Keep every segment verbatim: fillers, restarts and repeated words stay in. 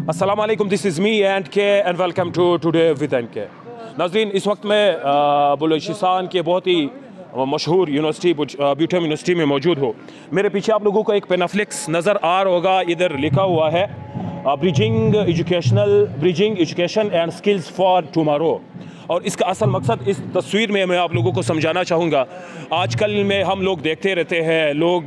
अस्सलाम वालेकुम, this is M and K and welcome to today with and K. नाज़रीन, इस वक्त मैं बलूचिस्तान के बहुत ही मशहूर यूनिवर्सिटी ब्यूटम यूनिवर्सिटी में मौजूद हो। मेरे पीछे आप लोगों को एक पेनाफ्लिक्स नज़र आ रहा होगा, इधर लिखा हुआ है bridging educational bridging education and skills for tomorrow. और इसका असल मकसद इस तस्वीर में मैं आप लोगों को समझाना चाहूँगा। आजकल में हम लोग देखते रहते हैं, लोग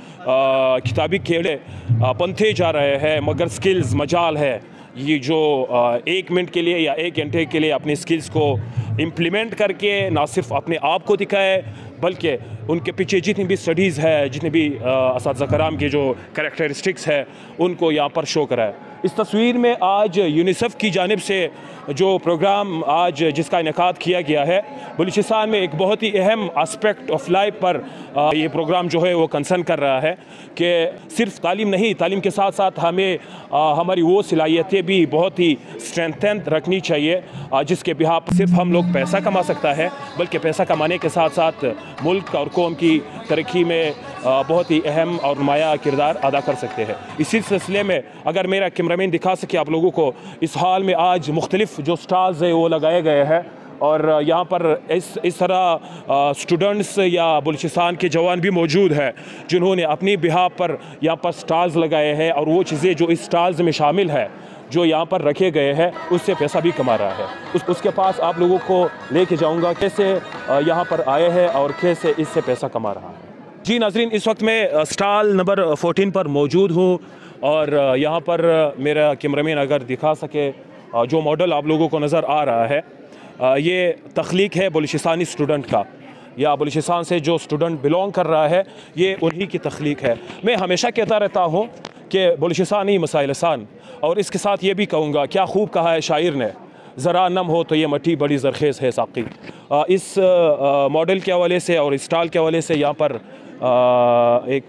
आ, किताबी खेड़े पंथे जा रहे हैं, मगर स्किल्स मजाल है ये जो आ, एक मिनट के लिए या एक घंटे के लिए अपनी स्किल्स को इम्प्लीमेंट करके ना सिर्फ अपने आप को दिखाए, बल्कि उनके पीछे जितनी भी स्टडीज़ है, जितने भी असातिज़ा कराम के जो कैरेक्टरिस्टिक्स है, उनको यहाँ पर शो कराए। इस तस्वीर में आज यूनिसेफ की जानिब से जो प्रोग्राम आज जिसका इनेकाद किया गया है, बलूचिस्तान में एक बहुत ही अहम एस्पेक्ट ऑफ लाइफ पर आ, ये प्रोग्राम जो है वो कंसर्न कर रहा है कि सिर्फ तालीम नहीं, तालीम के साथ साथ हमें आ, हमारी वो सलाहियतें भी बहुत ही स्ट्रेंथन रखनी चाहिए, आ, जिसके बिहार पर सिर्फ हम लोग पैसा कमा सकता है, बल्कि पैसा कमाने के साथ साथ मुल्क और कौम की तरक्की में आ, बहुत ही अहम और नुमाया किरदार अदा कर सकते हैं। इसी सिलसिले में अगर मेरा कैमरामैन दिखा सके आप लोगों को, इस हाल में आज मुख्तलिफ जो स्टॉल्स है वो लगाए गए हैं और यहाँ पर इस इस तरह स्टूडेंट्स या बलूचिस्तान के जवान भी मौजूद हैं जिन्होंने अपनी बिहार पर यहाँ पर स्टॉल्स लगाए हैं, और वो चीज़ें जो इस स्टॉल्स में शामिल है जो यहाँ पर रखे गए हैं उससे पैसा भी कमा रहा है। उस उसके पास आप लोगों को लेके जाऊँगा कैसे यहाँ पर आए हैं और कैसे इससे पैसा कमा रहा है। जी नाजरीन, इस वक्त मैं स्टॉल नंबर फोर्टीन पर मौजूद हूँ और यहाँ पर मेरा कैमरामैन अगर दिखा सके जो मॉडल आप लोगों को नज़र आ रहा है, ये तख्लीक है बलूचिस्तानी स्टूडेंट का, या बलूचिस्तान से जो स्टूडेंट बिलोंग कर रहा है ये उन्हीं की तख्लीक है। मैं हमेशा कहता रहता हूँ कि बलूचिस्तानी मसाइल आसान, और इसके साथ ये भी कहूँगा, क्या खूब कहा है शायर ने, ज़रा नम हो तो ये मट्टी बड़ी ज़रखेज़ है साक़ी। इस मॉडल के हवाले से और स्टॉल के हवाले से यहाँ पर आ, एक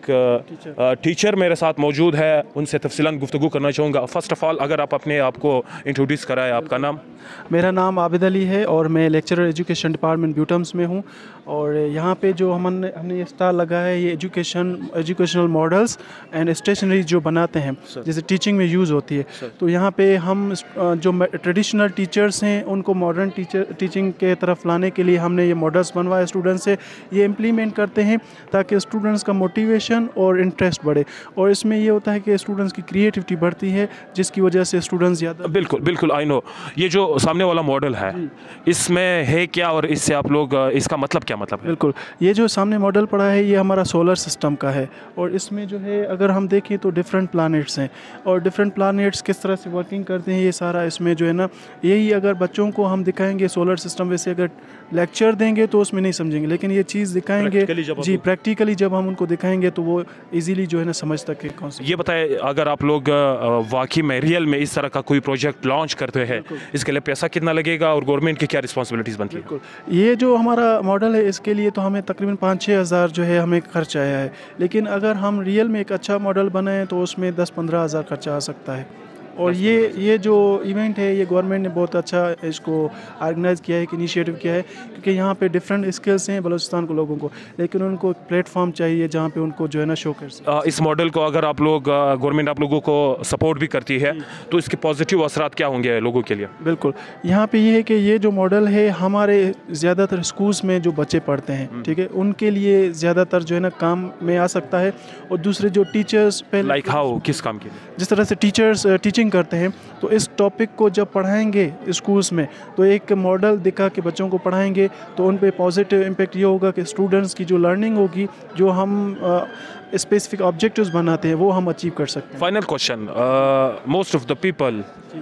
टीचर मेरे साथ मौजूद है, उनसे तफसीलन गुफ्तगू करना चाहूँगा। फ़र्स्ट ऑफ़ ऑल अगर आप अपने आप को इंट्रोड्यूस कराएं, आपका नाम? मेरा नाम आबिद अली है और मैं लेक्चरर एजुकेशन डिपार्टमेंट ब्यूटम्स में हूँ। और यहाँ पे जो हमने हमने ये स्टॉल लगा है, ये education educational models and stationery जो बनाते हैं, जैसे टीचिंग में यूज़ होती है। तो यहाँ पे हम जो ट्रेडिशनल टीचर्स हैं उनको मॉडर्न टीचर टीचिंग के तरफ लाने के लिए हमने ये मॉडल्स बनवाए स्टूडेंट्स से, ये इम्प्लीमेंट करते हैं ताकि स्टूडेंट्स का मोटिवेशन और इंटरेस्ट बढ़े। और इसमें ये होता है कि स्टूडेंट्स की क्रिएटिविटी बढ़ती है, जिसकी वजह से स्टूडेंट्स ज़्यादा। बिल्कुल बिल्कुल, आई नो। ये जो सामने वाला मॉडल है इसमें है क्या, और इससे आप लोग इसका मतलब क्या मतलब है? बिल्कुल, ये जो सामने मॉडल पड़ा है ये हमारा सोलर सिस्टम का है, और इसमें जो है अगर हम देखें तो डिफरेंट प्लैनेट्स हैं और डिफरेंट प्लैनेट्स किस तरह से वर्किंग करते हैं, ये सारा इसमें जो है ना, यही अगर बच्चों को हम दिखाएंगे सोलर सिस्टम, वैसे अगर लेक्चर देंगे तो उसमें नहीं समझेंगे, लेकिन ये चीज़ दिखाएंगे जी प्रैक्टिकली जब हम उनको दिखाएंगे तो वो इजीली जो है ना समझ सके कौन सा। ये बताए, अगर आप लोग वाकई में रियल में इस तरह का कोई प्रोजेक्ट लॉन्च करते हैं, इसके लिए पैसा कितना लगेगा और गवर्नमेंट की क्या रिस्पॉन्सिबिलिटीज़ बनती है? ये जो हमारा मॉडल है इसके लिए तो हमें तकरीबन पाँच छः हज़ार जो है हमें खर्च आया है, लेकिन अगर हम रियल में एक अच्छा मॉडल बनाएं तो उसमें दस पंद्रह हज़ार खर्चा आ सकता है। और ये ये जो इवेंट है ये गवर्नमेंट ने बहुत अच्छा इसको ऑर्गेनाइज़ किया है, कि इनिशिएटिव किया है, क्योंकि यहाँ पे डिफरेंट स्किल्स हैं बलूचिस्तान के लोगों को, लेकिन उनको एक प्लेटफॉर्म चाहिए जहाँ पे उनको जो है ना शो कर सकें। इस मॉडल को अगर आप लोग गवर्नमेंट आप लोगों को सपोर्ट भी करती है तो इसके पॉजिटिव असरात क्या होंगे लोगों के लिए? बिल्कुल, यहाँ पे ये है कि ये जो मॉडल है हमारे ज़्यादातर स्कूल्स में जो बच्चे पढ़ते हैं, ठीक है, उनके लिए ज़्यादातर जो है ना काम में आ सकता है। और दूसरे जो टीचर्स पहले लाइक हाउ, किस काम के लिए? जिस तरह से टीचर्स टीचिंग करते हैं, तो इस टॉपिक को जब पढ़ाएंगे स्कूल्स में तो एक मॉडल दिखा के बच्चों को पढ़ाएंगे तो उन पे पॉजिटिव इम्पेक्ट ये होगा कि स्टूडेंट्स की जो लर्निंग होगी, जो हम स्पेसिफिक ऑब्जेक्टिव्स बनाते हैं वो हम अचीव कर सकते हैं। Final question, most of the people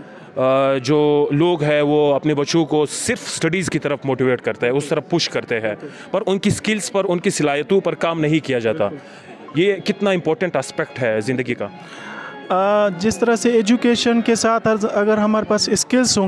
जो लोग हैं वो अपने बच्चों को सिर्फ स्टडीज़ की तरफ मोटिवेट करते हैं, उस तरफ पुश करते हैं, पर उनकी स्किल्स पर, उनकी सलाहियतों पर काम नहीं किया जाता। ये कितना इम्पोर्टेंट एस्पेक्ट है ज़िंदगी का? आ, जिस तरह से एजुकेशन के साथ अगर हमारे पास स्किल्स होंगी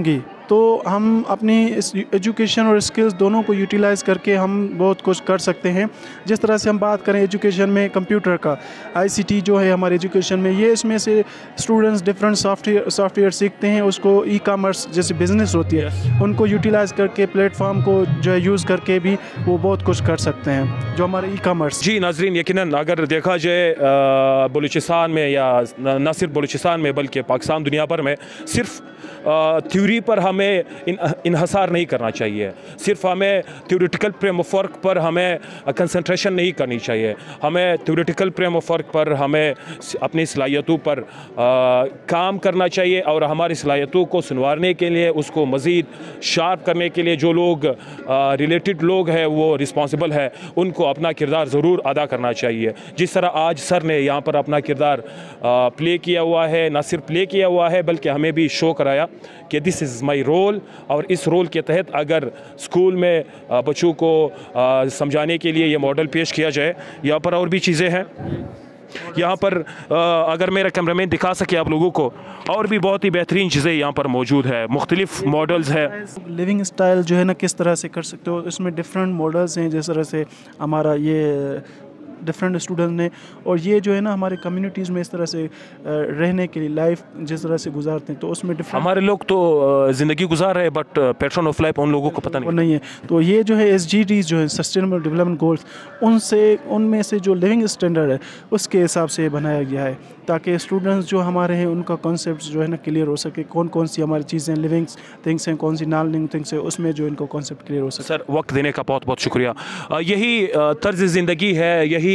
तो हम अपनी इस एजुकेशन और स्किल्स दोनों को यूटिलाइज़ करके हम बहुत कुछ कर सकते हैं। जिस तरह से हम बात करें एजुकेशन में कंप्यूटर का, आईसीटी जो है हमारे एजुकेशन में, ये इसमें से स्टूडेंट्स डिफरेंट सॉफ्टवेयर सॉफ्टवेयर सीखते हैं, उसको ई कॉमर्स जैसे बिज़नेस होती है उनको यूटिलाइज़ करके प्लेटफॉर्म को जो है यूज़ करके भी वो बहुत कुछ कर सकते हैं जो हमारे ई कॉमर्स। जी नाजरीन, यकीनन अगर देखा जाए बलूचिस्तान में या न सिर्फ बलूचिस्तान में बल्कि पाकिस्तान दुनिया भर में सिर्फ थ्योरी पर हमें इन इन्हसार नहीं करना चाहिए, सिर्फ हमें थ्योरेटिकल फ्रेमवर्क पर हमें कंसंट्रेशन नहीं करनी चाहिए। हमें थ्योरेटिकल फ्रेमवर्क पर हमें अपनी सलाहियतों पर आ, काम करना चाहिए और हमारी सलाहियतों को सुनवारने के लिए, उसको मज़ीद शार्प करने के लिए जो लोग रिलेटेड लोग हैं वो रिस्पॉन्सिबल है, उनको अपना किरदार ज़रूर अदा करना चाहिए। जिस तरह आज सर ने यहाँ पर अपना किरदार प्ले किया हुआ है, ना सिर्फ प्ले किया हुआ है बल्कि हमें भी शो कराया कि दिस इज़ माई रोल, और इस रोल के तहत अगर स्कूल में बच्चों को समझाने के लिए ये मॉडल पेश किया जाए। यहाँ पर और भी चीज़ें हैं, यहाँ पर अगर मेरा कैमरामैन दिखा सके आप लोगों को, और भी बहुत ही बेहतरीन चीज़ें यहाँ पर मौजूद है, मुख्तलिफ मॉडल्स है। लिविंग स्टाइल जो है ना किस तरह से कर सकते हो, इसमें डिफरेंट मॉडल्स हैं। जिस तरह से हमारा ये डिफरेंट स्टूडेंट ने, और ये जो है ना हमारे कम्युनिटीज़ में इस तरह से रहने के लिए लाइफ जिस तरह से गुजारते हैं, तो उसमें डिफरेंट हमारे लोग तो ज़िंदगी गुजार रहे हैं बट पैटर्न ऑफ लाइफ उन लोगों को पता नहीं नहीं है। तो ये जो है एस जी डीज़ जो है सस्टेनेबल डेवलपमेंट गोल्स, उनसे उनमें से जो लिविंग स्टैंडर्ड है उसके हिसाब से बनाया गया है ताकि स्टूडेंट्स जो हमारे हैं उनका कॉन्सेप्ट जो है ना क्लियर हो सके, कौन कौन सी हमारी चीज़ें लिविंग थिंग्स हैं, कौन सी नॉन लिविंग थिंग्स है, उसमें जो इनको कॉन्सेप्ट क्लियर हो सके। सर वक्त देने का बहुत बहुत शुक्रिया। यही तर्ज ज़िंदगी है, यही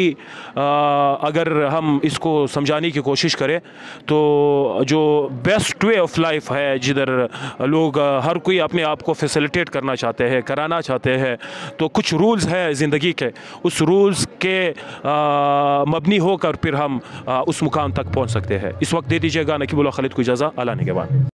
अगर हम इसको समझाने की कोशिश करें तो जो बेस्ट वे ऑफ लाइफ है, जिधर लोग हर कोई अपने आप को फैसिलिटेट करना चाहते हैं, कराना चाहते हैं, तो कुछ रूल्स हैं ज़िंदगी के, उस रूल्स के मबनी होकर फिर हम उस मुकाम तक पहुंच सकते हैं। इस वक्त दे दीजिएगा नकीबुल्लाह खालिद को इजाज़त, अल्लाह ने के बाद।